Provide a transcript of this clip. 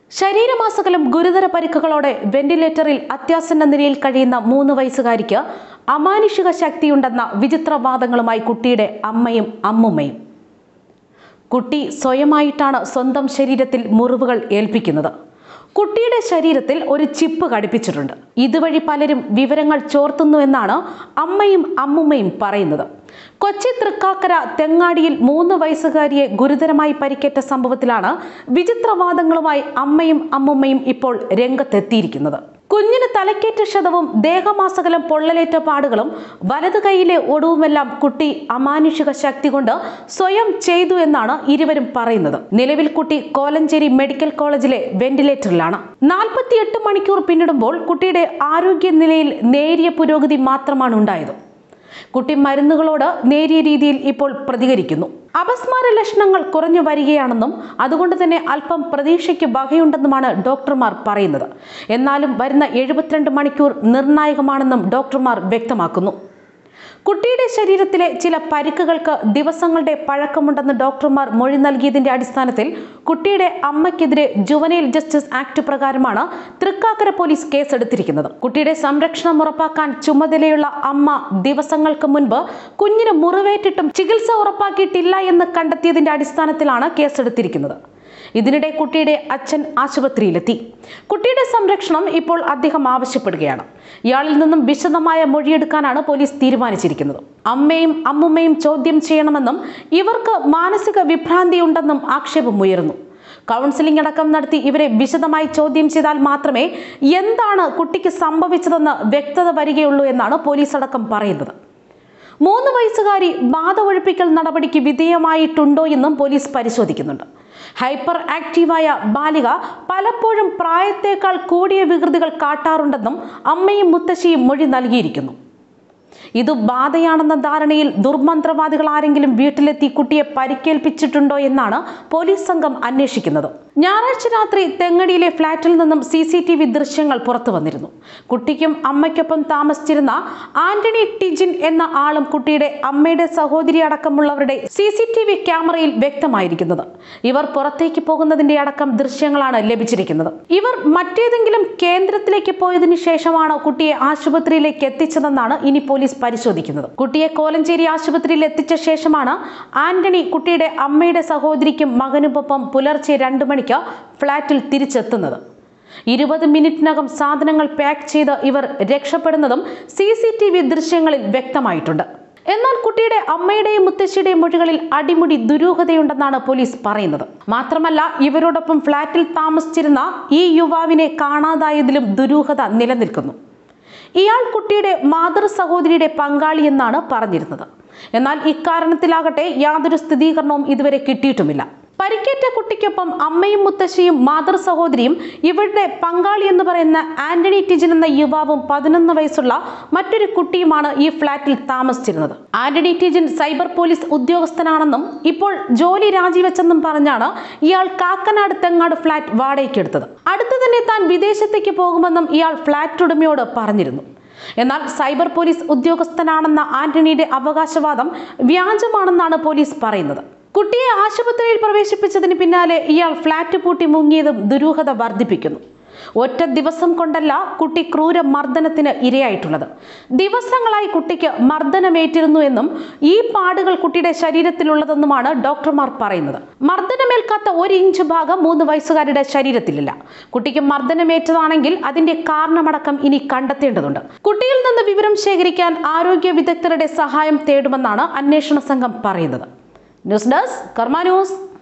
ശരീരമാസകലം ഗുരുതര പരിക്കുകളോടെ വെന്റിലേറ്ററിൽ അത്യാസന്ന നിലയിൽ കഴിയുന്ന 3 വയസ്സുകാരിക്ക് അമാനുഷിക ശക്തിയുണ്ടെന്ന വിചിത്രവാദങ്ങളുമായി കുട്ടിയുടെ അമ്മയും അമ്മുമ്മയും. കുട്ടി സ്വയമായിട്ടാണ് സ്വന്തം ശരീരത്തിൽ മുറിവുകൾ ഏൽപ്പിക്കുന്നത്. കുട്ടിയുടെ ശരീരത്തിൽ ഒരു ചിപ്പ് ഘടിപ്പിച്ചിട്ടുണ്ട്. ഇതുവഴി പലരും വിവരങ്ങൾ ചോർത്തുന്നു എന്നാണ് അമ്മയും അമ്മുമ്മയും പറയുന്നത്. കൊച്ചി തൃക്കാക്കര തെങ്ങാടിയിൽ 3 വയസ്സുകാരിയെ ഗുരുതരമായി പരിക്കേറ്റ സംഭവത്തിലാണ് വിചിത്രവാദങ്ങളുമായി അമ്മയും അമ്മുമ്മയും ഇപ്പോൾ രംഗത്തെത്തിയിരിക്കുന്നത്. കുഞ്ഞിന് തലക്കേറ്റ ക്ഷതവും ദേഹമാസകലം പൊള്ളലേറ്റ പാടുകളും വലതു കൈയിലെ ഒടുവുമെല്ലാം കുട്ടി അമാനുഷിക ശക്തി കൊണ്ട് സ്വയം ചെയ്തു എന്നാണ് ഇരുവരും പറയുന്നത്. നിലവിൽ കുട്ടി കോലഞ്ചേരി മെഡിക്കൽ കോളേജിലെ വെന്റിലേറ്ററിലാണ്. 48 മണിക്കൂർ പിന്നിടുമ്പോൾ കുട്ടിയുടെ ആരോഗ്യനിലയിൽ നേരിയ പുരോഗതി മാത്രമാണ് ഉണ്ടായത്. കുട്ടി മരുന്നുകളോട് നേരിയ രീതിയിൽ ഇപ്പോൾ പ്രതികരിക്കുന്നു. അപസ്മാര ലക്ഷണങ്ങൾ കുറഞ്ഞു വരികയാണെന്നും അതുകൊണ്ട് തന്നെ അല്പം പ്രതീക്ഷയ്ക്ക് വകയുണ്ടെന്നുമാണ് ഡോക്ടർമാർ പറയുന്നത്. എന്നാലും വരുന്ന 72 മണിക്കൂർ നിർണായകമാണെന്നും ഡോക്ടർമാർ വ്യക്തമാക്കുന്നു. കുട്ടിയുടെ ശരീരത്തിലെ ചില പരിക്കുകൾക്ക് ദിവസങ്ങളുടെ പഴക്കമുണ്ടെന്ന് ഡോക്ടർമാർ മൊഴി നൽകിയതിന്റെ അടിസ്ഥാനത്തിൽ കുട്ടിയുടെ അമ്മയ്ക്കെതിരെ ജുവനൈൽ ജസ്റ്റിസ് ആക്ട് പ്രകാരമാണ് തൃക്കാക്കര പോലീസ് കേസെടുത്തിരിക്കുന്നത്. കുട്ടിയുടെ സംരക്ഷണം ഉറപ്പാക്കാൻ ചുമതലയുള്ള അമ്മ ദിവസങ്ങൾക്ക് മുൻപ് കുഞ്ഞിന് മുറിവേറ്റിട്ടും ചികിത്സ ഉറപ്പാക്കിയിട്ടില്ല എന്ന് കണ്ടെത്തിയതിന്റെ അടിസ്ഥാനത്തിലാണ് കേസെടുത്തിരിക്കുന്നത്. ഇതിനിടെ കുട്ടിയുടെ അച്ഛൻ ആശുപത്രിയിലെത്തി. കുട്ടിയുടെ സംരക്ഷണം ഇപ്പോൾ അദ്ദേഹം ആവശ്യപ്പെടുകയാണ്. ഇയാളിൽ നിന്നും വിശദമായ മൊഴിയെടുക്കാനാണ് പോലീസ് തീരുമാനിച്ചിരിക്കുന്നത്. അമ്മയും അമ്മുമ്മയും ചോദ്യം ചെയ്യണമെന്നും ഇവർക്ക് മാനസിക വിഭ്രാന്തിയുണ്ടെന്നും ആക്ഷേപമുയർന്നു. കൗൺസിലിംഗ് അടക്കം നടത്തി ഇവരെ വിശദമായി ചോദ്യം ചെയ്താൽ മാത്രമേ എന്താണ് കുട്ടിക്ക് സംഭവിച്ചതെന്ന് വ്യക്തത വരികയുള്ളൂ എന്നാണ് പോലീസ് അടക്കം പറയുന്നത്. 3 വയസ്സുകാരി ബാധ ഒഴിപ്പിക്കൽ നടപടിക്ക് വിധേയമായിട്ടുണ്ടോ എന്നും പോലീസ് പരിശോധിക്കുന്നുണ്ട്. ഹൈപ്പർ ആക്റ്റീവായ ബാലിക പലപ്പോഴും പ്രായത്തേക്കാൾ കൂടിയ വികൃതികൾ കാട്ടാറുണ്ടെന്നും അമ്മയും മുത്തശ്ശിയും മൊഴി നൽകിയിരിക്കുന്നു. ഇത് ബാധയാണെന്ന ധാരണയിൽ ദുർമന്ത്രവാദികൾ ആരെങ്കിലും വീട്ടിലെത്തി കുട്ടിയെ പരിക്കേൽപ്പിച്ചിട്ടുണ്ടോ എന്നാണ് പോലീസ് സംഘം അന്വേഷിക്കുന്നത്. ഞായറാഴ്ച രാത്രി തെങ്ങടിയിലെ ഫ്ളാറ്റിൽ നിന്നും CCTV ദൃശ്യങ്ങൾ പുറത്തു വന്നിരുന്നു. കുട്ടിക്കും അമ്മയ്ക്കൊപ്പം താമസിച്ചിരുന്ന ആന്റണി ടിജിൻ എന്ന ആളും കുട്ടിയുടെ അമ്മയുടെ സഹോദരി അടക്കമുള്ളവരുടെ CCTV ക്യാമറയിൽ വ്യക്തമായിരിക്കുന്നത്. ഇവർ പുറത്തേക്ക് പോകുന്നതിന്റെ അടക്കം ദൃശ്യങ്ങളാണ് ലഭിച്ചിരിക്കുന്നത്. ഇവർ മറ്റേതെങ്കിലും കേന്ദ്രത്തിലേക്ക് പോയതിനു ശേഷമാണോ കുട്ടിയെ ആശുപത്രിയിലേക്ക് എത്തിച്ചതെന്നാണ് ഇനി പോലീസ് പരിശോധിക്കുന്നത്. കുട്ടിയെ കോലഞ്ചേരി ആശുപത്രിയിൽ എത്തിച്ച ശേഷമാണ് ആന്റണി കുട്ടിയുടെ അമ്മയുടെ സഹോദരിക്കും മകനുമൊപ്പം പുലർച്ചെ 2 മണിക്ക് ഫ്ളാറ്റിൽ തിരിച്ചെത്തുന്നത്. 20 മിനിറ്റിനകം സാധനങ്ങൾ പാക്ക് ചെയ്ത് ഇവർ രക്ഷപ്പെടുന്നതും CCTV ദൃശ്യങ്ങളിൽ വ്യക്തമായിട്ടുണ്ട്. എന്നാൽ കുട്ടിയുടെ അമ്മയുടെയും മുത്തശ്ശിയുടെയും മൊഴികളിൽ അടിമുടി ദുരൂഹതയുണ്ടെന്നാണ് പോലീസ് പറയുന്നത്. മാത്രമല്ല ഇവരോടൊപ്പം ഫ്ളാറ്റിൽ താമസിച്ചിരുന്ന ഈ യുവാവിനെ കാണാതായതിലും ദുരൂഹത നിലനിൽക്കുന്നു. ഇയാൾ കുട്ടിയുടെ മാതൃ സഹോദരിയുടെ പങ്കാളി എന്നാണ് പറഞ്ഞിരുന്നത്. എന്നാൽ ഇക്കാരണത്തിലാകട്ടെ യാതൊരു സ്ഥിരീകരണവും ഇതുവരെ കിട്ടിയിട്ടുമില്ല. പരിക്കേറ്റ കുട്ടിക്കൊപ്പം അമ്മയും മുത്തശ്ശിയും മാതൃ സഹോദരിയും ഇവരുടെ പങ്കാളി എന്ന് പറയുന്ന ആന്റണി ടിജിൻ എന്ന യുവാവും 11 വയസ്സുള്ള മറ്റൊരു കുട്ടിയുമാണ് ഈ ഫ്ളാറ്റിൽ താമസിച്ചിരുന്നത്. ആന്റണി ടിജിൻ സൈബർ പോലീസ് ഉദ്യോഗസ്ഥനാണെന്നും ഇപ്പോൾ ജോലി രാജിവെച്ചെന്നും പറഞ്ഞാണ് ഇയാൾ കാക്കനാട് തെങ്ങാട് ഫ്ളാറ്റ് വാടകയ്ക്കെടുത്തത്. അടുത്തു തന്നെ താൻ വിദേശത്തേക്ക് പോകുമെന്നും ഇയാൾ ഫ്ളാറ്റ് ഉടമയോട് പറഞ്ഞിരുന്നു. എന്നാൽ സൈബർ പോലീസ് ഉദ്യോഗസ്ഥനാണെന്ന ആന്റണിയുടെ അവകാശവാദം വ്യാജമാണെന്നാണ് പോലീസ് പറയുന്നത്. കുട്ടിയെ ആശുപത്രിയിൽ പ്രവേശിപ്പിച്ചതിന് പിന്നാലെ ഇയാൾ ഫ്ളാറ്റ് പൂട്ടി മുങ്ങിയതും ദുരൂഹത വർദ്ധിപ്പിക്കുന്നു. ഒറ്റ ദിവസം കൊണ്ടല്ല കുട്ടി ക്രൂര മർദ്ദനത്തിന് ഇരയായിട്ടുള്ളത്. ദിവസങ്ങളായി കുട്ടിക്ക് മർദ്ദനമേറ്റിരുന്നു എന്നും ഈ പാടുകൾ കുട്ടിയുടെ ശരീരത്തിലുള്ളതെന്നുമാണ് ഡോക്ടർമാർ പറയുന്നത്. മർദ്ദനമേൽക്കാത്ത 1 ഇഞ്ച് ഭാഗം 3 വയസ്സുകാരുടെ ശരീരത്തിലില്ല. കുട്ടിക്ക് മർദ്ദനമേറ്റതാണെങ്കിൽ അതിന്റെ കാരണമടക്കം ഇനി കണ്ടെത്തേണ്ടതുണ്ട്. കുട്ടിയിൽ നിന്ന് വിവരം ശേഖരിക്കാൻ ആരോഗ്യ വിദഗ്ധരുടെ സഹായം തേടുമെന്നാണ് അന്വേഷണ സംഘം പറയുന്നത്. News desk Karma news.